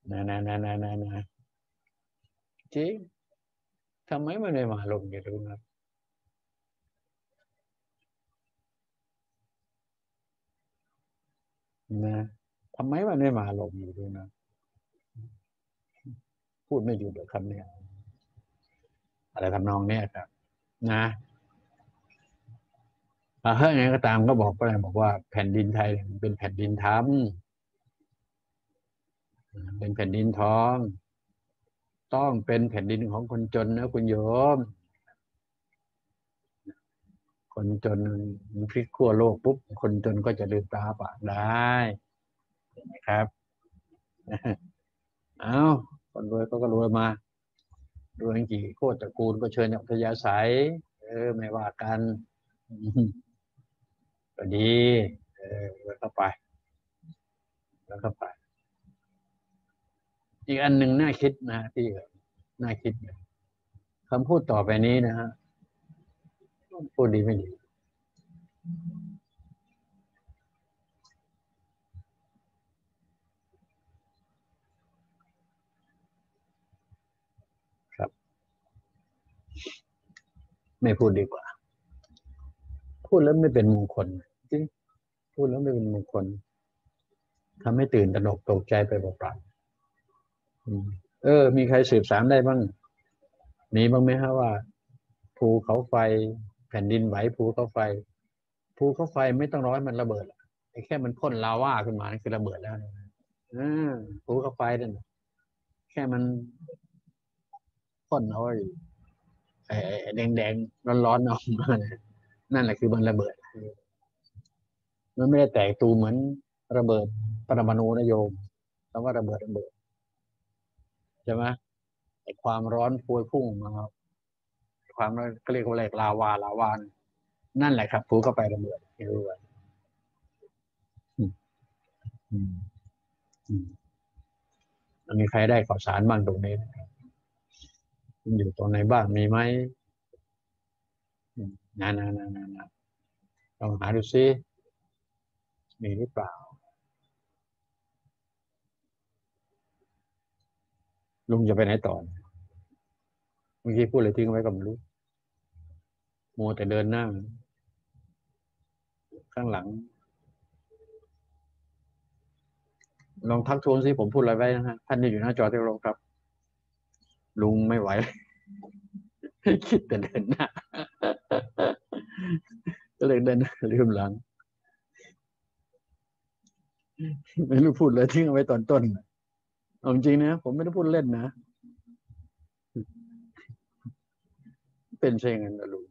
นะจริงทำไมไม่ได้มาลงอย่าดูนะนะทำไมมันไม่มาลงอยู่ดูนะพูดไม่หยุดเลยคำเนี้ยอะไรทำนองเนี้ยครับนะเฮ้ยไงก็ตามก็บอกไปบอกว่าแผ่นดินไทยเนี่ยมันเป็นแผ่นดินธรรมเป็นแผ่นดินทองต้องเป็นแผ่นดินของคนจนนะคุณโยมคนจนมันพลิกขั้วโลกปุ๊บคนจนก็จะลืมตาปากได้นะครับเอาคนรวยก็รวยมารวยกี่โคตรตระกูลก็เชิญอัธยาศัยไม่ว่ากันก็ดีแล้วก็ไปแล้วก็ไปอีกอันหนึ่งน่าคิดนะที่น่าคิดคำพูดต่อไปนี้นะฮะพูดดีไม่ดีครับไม่พูดดีกว่าพูดแล้วไม่เป็นมงคลจริงพูดแล้วไม่เป็นมงคลทำให้ตื่นตระหนกตกใจไปเปล่าๆมีใครสืบสารได้บ้างมีบ้างไหมฮะว่าภูเขาไฟแผ่นดินไหวภูเขาไฟไม่ต้องร้อยมันระเบิดไอ้แค่มันพ่นลาวาขึ้นมานั่นคือระเบิดแล้วนะอ่าภูเขาไฟนั่นแค่มันพ่นเอาไอ้แดงๆร้อนๆออกมาเนี่ยนั่นแหละคือมันระเบิดมันไม่ได้แตกตูเหมือนระเบิดปรมาณูนะโยมคำว่าระเบิดใช่ไหมไอ้ความร้อนพวยพุ่งมาความร้อนก็เรียกว่าแหลกลาวานั่นแหละครับภูเข้าไประเบิดไม่รู้ว่าอืมอืมอืมมันมีใครได้ข่าวสารบ้างตรงนี้มันอยู่ตรงไหนบ้างมีไหมอืมนะลองหาดูซิมีหรือเปล่าลุงจะไปไหนต่อเมื่อกี้พูดอะไรทิ้งไว้ก็ไม่รู้มัวแต่เดินหน้าข้างหลังลองทักทวงซิผมพูดอะไรไว้นะฮะท่านที่อยู่หน้าจอที่เคารพครับลุงไม่ไหวคิดแต่เดินหน้าก็เลยเดินหน้าลืมหลังไม่รู้พูดเลยทิ้งเอาไว้ตอนต้นเอาจริงนะผมไม่ได้พูดเล่นนะเป็นเช่นนั้นนะลุง